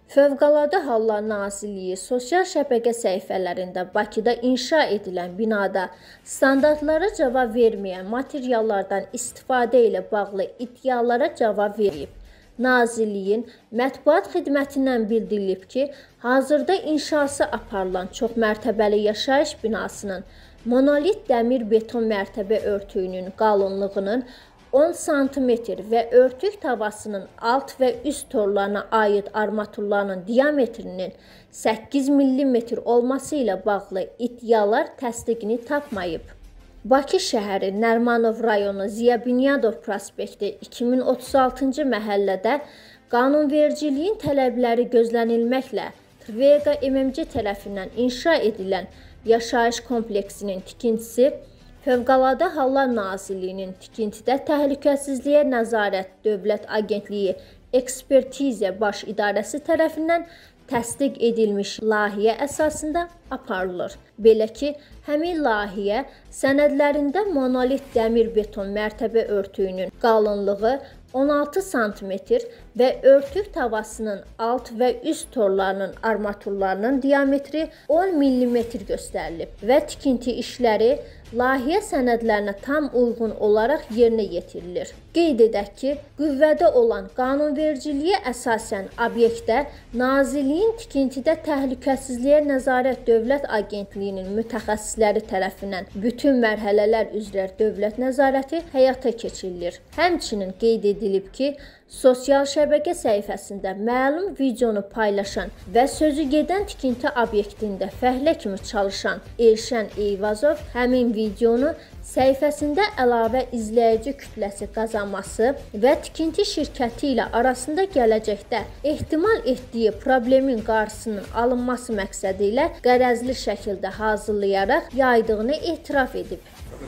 Fövqəladə Hallar Nazirliyi sosial şəbəkə səhifələrində Bakıda inşa edilən binada standartlara cavab verməyən materiallardan istifadə ilə bağlı iddialara cavab verib. Nazirliyin mətbuat xidmətindən bildirilib ki, hazırda inşası aparılan çoxmərtəbəli yaşayış binasının monolit dəmir beton mərtəbə örtüyünün qalınlığının 10 sm və örtük tavasının alt və üst torlarına aid armaturlarının diametrinin 8 mm olması ilə bağlı iddialar təsdiqini tapmayıb. Bakı şəhəri Nərmanov rayonu Ziya Bünyadov prospekti 2036-cı məhəllədə qanunvericiliyin tələbləri gözlənilməklə Tvega MMC tərəfindən inşa edilən yaşayış kompleksinin tikintisi Fövqəladə Hallar Nazirliyinin tikintidə təhlükəsizliyə nəzarət Dövlət Agentliyi Ekspertiziya Baş İdarəsi tərəfindən təsdiq edilmiş layihə əsasında aparılır. Belə ki, həmin layihə sənədlərində monolit dəmir beton mərtəbə örtüyünün qalınlığı 16 sm və örtük tavasının alt və üst torlarının armaturlarının diametri 10 mm göstərilib və tikinti işləri layihə sənədlərinə tam uyğun olaraq yerinə yetirilir. Qeyd edək ki, qüvvədə olan qanunvericiliyə əsasən obyektdə Nazirliyin tikintidə təhlükəsizliyə nəzarət Dövlət Agentliyinin mütəxəssisləri tərəfindən bütün mərhələlər üzrə dövlət nəzarəti həyata keçirilir. Həmçinin qeyd edilib ki, sosial şəbəkə səhifəsində məlum videonu paylaşan və sözü gedən tikinti obyektində fəhlə kimi çalışan Elşən Eyvazov həmin videonu səhifəsində əlavə izləyici kütləsi qazanması və tikinti şirkəti ilə arasında gələcəkdə ehtimal etdiyi problemin qarşısının alınması məqsədi ilə qərəzli şəkildə hazırlayaraq yaydığını etiraf edib.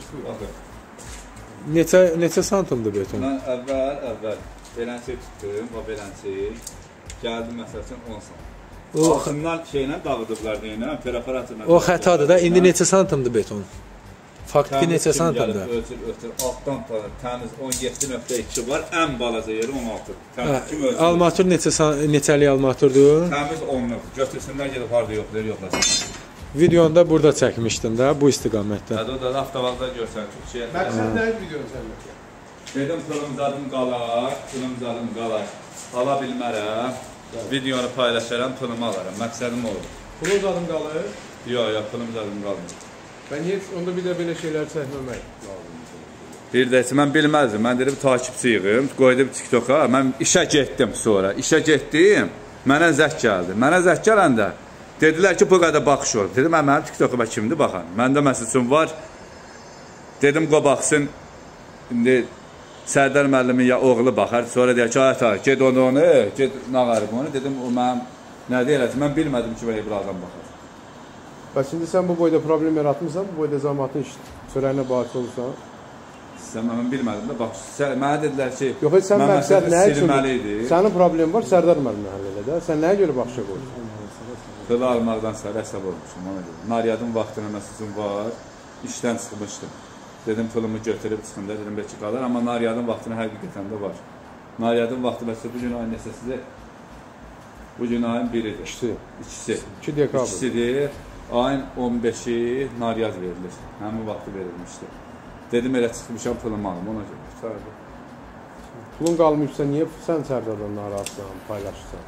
Neçə santimdir beton? Mən əvvəl beləncə tutdum, o beləncə gəldim məsəl üçün 10 sm. Altından şeylə dağıdıblar deyinə, preparatla. O xətadır da, indi neçə santimdir beton? Faktiki neçə santimdir? Ölçür, altdan təmiz 17.2 var, ən balaca yeri 16. Armatur neçəlik armaturdur? Təmiz 10'luq, götürsünlər gedib harada yoxlayır, yoxlasın. Videonu da burada çəkmişdin də, bu istiqamətdə. Hədə o da avtovaqda görsən, Türkçəyə. Məqsəd nədir videonu çəkmək? Dedim, pılımzadım qalar, ala bilmərəm, videonu paylaşaram, pılımı alaram, məqsədim olur. Pılımzadım qalır? Yox, pılımzadım qalmır. Ben hiç onda bir də belə şeylər çəkməmək lazım. Bir də mən bilməzdim, mən dedim, takipçiyim, qoydum TikToka, mən işə getdim sonra, mənə zəng gəldi. Mənə zəng gələndə, dedilər ki, bu qədər baxış olur. Dedim, mənim TikTokuma kimdir baxan? Məndə məsəl üçün var, dedim, qoy baxsın, indi Sərdar müəllimin ya oğlu baxar, sonra deyək ki, ata, ged onu, ged nağarım onu. Dedim, o mənim nə deyələsin, mən bilmədim ki, belə bir adam baxar. Bəs şimdi sən bu boyda problem yaratmışsan, bu boyda zamatın sürəyinə bahis olursan? Mən bilmədim də, bax, mənə dedilər ki, yox, sən məqsəd nə üçün? Sənin problem var, Sərdar müəllimin həll elə də. Sən nəyə görə baxışa qoyursan? Xıla almaqdan sonra əsəb olmuşum, ona görə. Naryadın vaxtına məsələn var, işdən çıxmışdım. Dedim, pulumu götürüb çıxım da, dedim, belki qalır, amma naryadın vaxtına həqiqətən də var. Naryadın vaxtı məsələn, bu gün ayın nəsəsidir, bu gün ayın biridir. İkisi. 2 dekabr. İkisidir, ayın 15'i naryad verilir, həmin vaxtı verilmişdir. Dedim, elə çıxmışam, pulumu alım, ona görə. Pulun qalmışsa, niyə sən Sərdardan narazısan, paylaşırsan?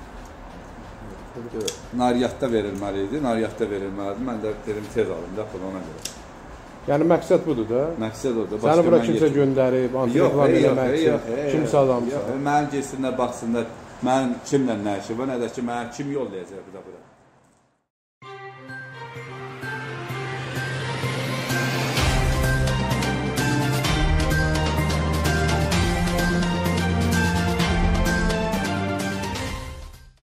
Naryadda verilməliydi, mən də dedim, tez alım da, pulu ona görə. Yəni məqsəd budur da? Məqsəd odur. Səni bura kimsə göndərib, antrenman eləmək üçün, kimsə adamsa? Mənim geçsinlər, baxsınlar, mənim kimlə nə işi var, nə də ki, mənim kim yollayacaq bu da bura.